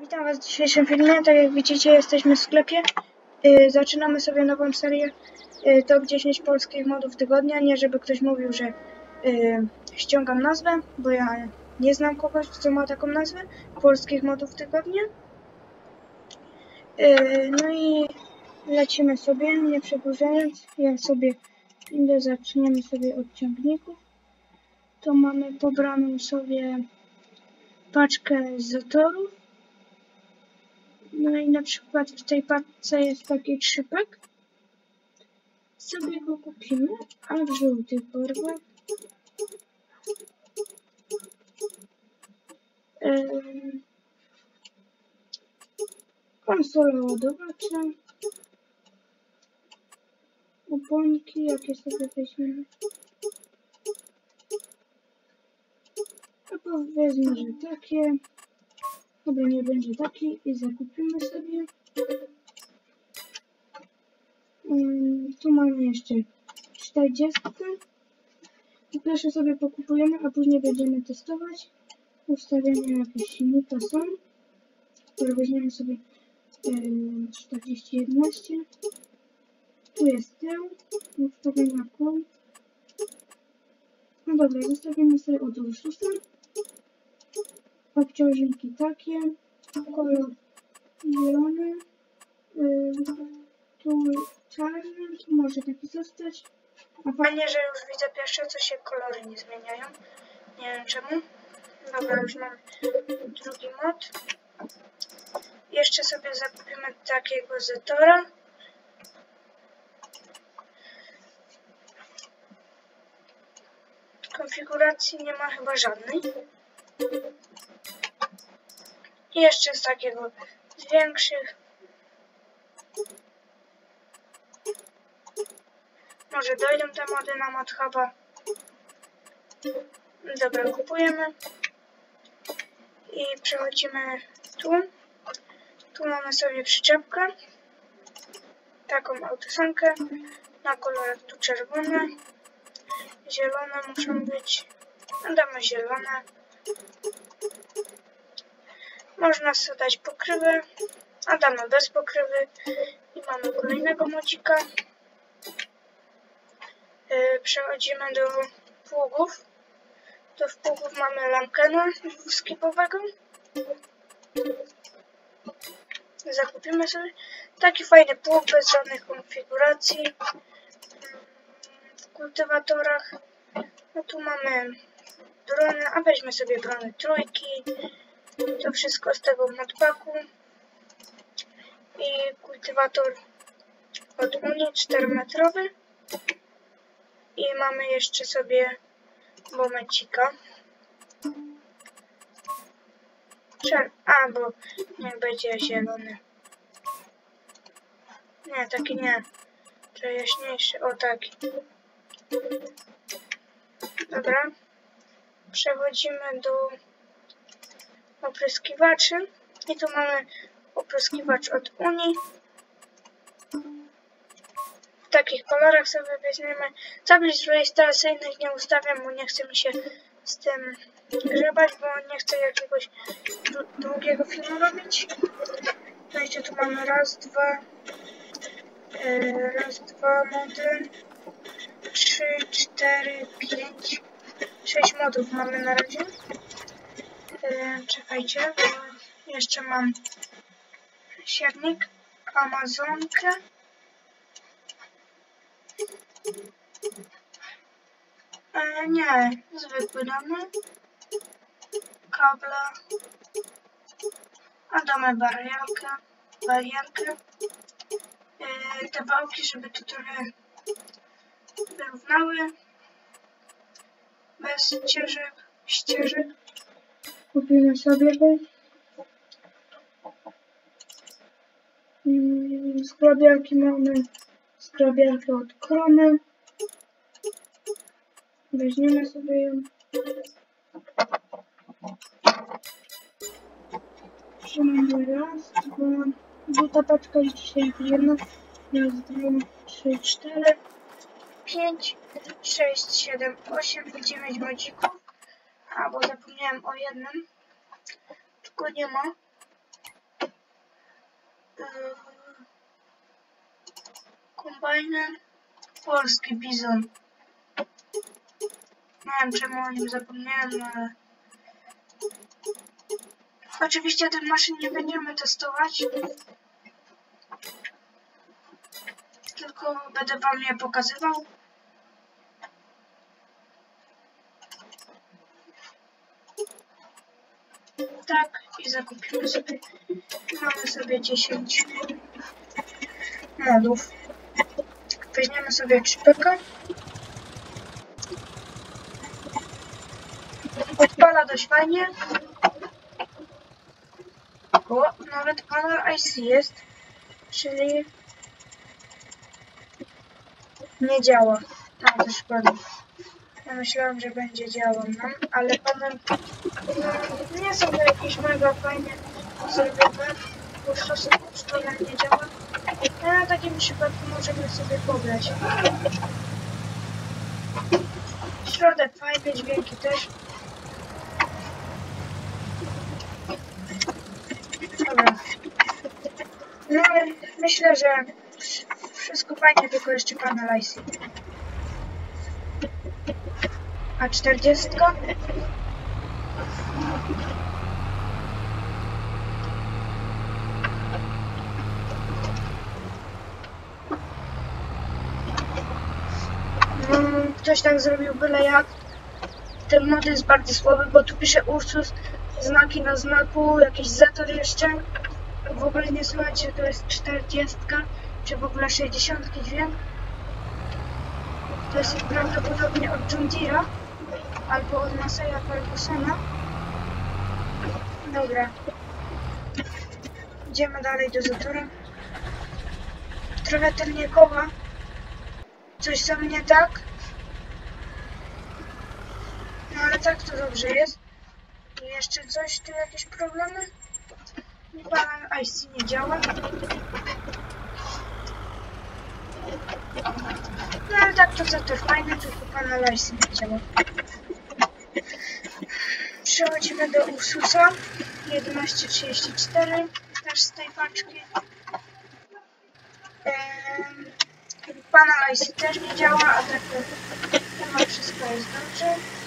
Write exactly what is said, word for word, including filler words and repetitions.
Witam Was w dzisiejszym filmie. Tak jak widzicie, jesteśmy w sklepie. Yy, zaczynamy sobie nową serię yy, top dziesięć polskich modów tygodnia. Nie żeby ktoś mówił, że yy, ściągam nazwę, bo ja nie znam kogoś, co ma taką nazwę polskich modów tygodnia. Yy, no i lecimy sobie, nie przedłużając. Ja sobie idę, zaczniemy sobie od ciągników. To mamy pobraną sobie paczkę z zatorów. No i na przykład w tej paczce jest taki trzypak. Sobie go kupimy, a w żółtych barwach yy, konsola ładowacza, oponki, jakie sobie weźmiemy. A powiedzmy, że takie. Dobra, nie będzie taki i zakupimy sobie. Yy, tu mamy jeszcze czterdzieści. Pierwsze sobie pokupujemy, a później będziemy testować. Ustawienia jakieś silnika są. Które weźmiemy sobie yy, czterdzieści jedenaście. Tu jest tył. Ustawienia kół. No dobra, zostawimy sobie od Ursusa. Obciążniki takie. Kolor zielony. Yy, tu czarny. Tu może taki zostać. A fajnie, że już widzę pierwsze, co się kolory nie zmieniają. Nie wiem czemu. Dobra, już mam drugi mod. Jeszcze sobie zakupimy takiego Zetora. Konfiguracji nie ma chyba żadnej. I jeszcze z takiego z większych. Może dojdą te mody na ModHuba. Dobra, kupujemy. I przechodzimy tu. Tu mamy sobie przyczepkę. Taką autosankę. Na kolorach tu czerwone. Zielone muszą być. Damy zielone. Można sobie dać pokrywę. A damy bez pokrywy. I mamy kolejnego modzika. Yy, przechodzimy do pługów. Do pługów mamy Lankena dwuskipowego. Zakupimy sobie taki fajny pług bez żadnych konfiguracji. W kultywatorach. No tu mamy drony, a weźmy sobie drony trójki. To wszystko z tego modpacku. I kultywator od Unii czterometrowy. I mamy jeszcze sobie momencika. A, bo niech będzie zielony. Nie, taki nie. Trochę jaśniejszy. O, taki. Dobra. Przechodzimy do opryskiwaczy. I tu mamy opryskiwacz od Unii. W takich kolorach sobie weźmiemy. Tablic rejestracyjnych nie ustawiam, bo nie chce mi się z tym grzebać, bo nie chcę jakiegoś długiego filmu robić. No jeszcze tu mamy raz, dwa, yy, raz, dwa mody, trzy, cztery, pięć, sześć modów mamy na razie. Yy, czekajcie, bo jeszcze mam siewnik, Amazonkę. E, nie, zwykły damy. Kabla. A damy barierkę. Barierkę. E, te wałki, żeby to trochę wyrównały. Bez ścieżek. ścieżek. Kupimy sobie go. Mm, skrobiarki mamy. Skrobiarkę od Krony. Weźmiemy sobie ją. Trzymamy raz, dwa. Żółta paczka dzisiaj jedna. Raz, dwa, trzy, cztery, pięć, sześć, siedem, osiem, dziewięć modzików. A, bo zapomniałem o jednym. Tylko nie ma. Kombajner. Polski bizon. Nie wiem czemu o nim zapomniałem, no ale... Oczywiście tych maszyn nie będziemy testować. Tylko będę wam je pokazywał. Tak, i zakupimy sobie. Mamy sobie dziesięć modów. Weźmiemy sobie czpyka. Odpala dość fajnie. O, nawet panel I C jest. Czyli nie działa. A, to szkoda. Ja myślałam, że będzie działał nam, ale panel no, nie są to jakieś mega fajnie zrobione. Po prostu panel nie działa. A na takim przypadku możemy sobie pobrać. Środek fajny, dźwięki też. Dobra. No myślę, że wszystko fajnie, tylko jeszcze panel I C. A czterdziestka? No, ktoś tak zrobił byle jak. Ten mod jest bardzo słaby, bo tu pisze Ursus, znaki na znaku, jakiś zator jeszcze. W ogóle nie słychać, że to jest czterdziestka, czy w ogóle sześćdziesiątki dźwięk. To jest prawdopodobnie od John Deere'a, albo od Maseya Fergusona. Dobra. Idziemy dalej do zatora. Trochę tylnie koła. Coś za mnie tak. No ale tak to dobrze jest. I jeszcze coś, tu jakieś problemy? Panel I C nie działa. No ale tak to zator fajny, tylko panel I C nie działa. Przechodzimy do Ursusa jedenaście trzydzieści cztery, też z tej paczki. Ehm, panel I C też nie działa, a tak to chyba wszystko jest dobrze.